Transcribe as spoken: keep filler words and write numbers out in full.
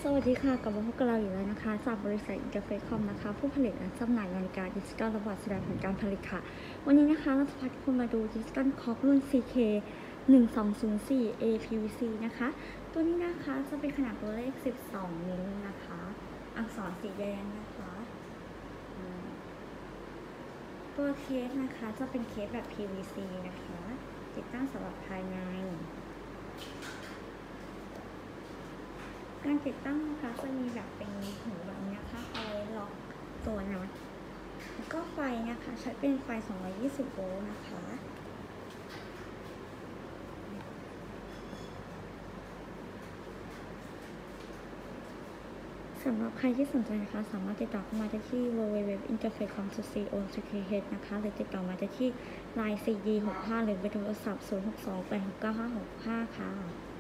สวัสดีค่ะกลับมาพบกับเราอยู่แล้วนะคะจากบริษัทอินเตอร์เฟซคอมนะคะผู้ผลิตและจำหน่ายนาฬิกาดิจิตอลระบบแสดงผลการผลิตค่ะวันนี้นะคะเราจะพาทุกคนมาดูดิจิตอลคล็อกรุ่น ซี เค หนึ่งสองศูนย์สี่ เอ พี วี ซี นะคะตัวนี้นะคะจะเป็นขนาดตัวเลขสิบสองนิ้วนะคะอักษรสีแดงนะคะตัวเคสนะคะจะเป็นเคสแบบ พี วี ซี นะคะติดตั้งสำหรับภายในการติดตั้งนะคะจะมีแบบเป็นหูแบบนี้นะคะเอาไว้ล็อกตัวน็อตแล้วก็ไฟนะคะใช้เป็นไฟสองร้อยยี่สิบโวลต์นะคะสำหรับใครที่สนใจนะคะสามารถติดต่อเข้ามาได้ที่ ดับเบิลยู ดับเบิลยู ดับเบิลยู ดอท อินเตอร์เฟซ คอม ดอท ซี โอ ดอท เค เอช นะคะหรือติดต่อมาได้ที่ ไลน์ ซี ดี หกห้า หรือเบอร์โทรศัพท์ ศูนย์ หก สอง แปด หก เก้า ห้า หก ห้า ค่ะ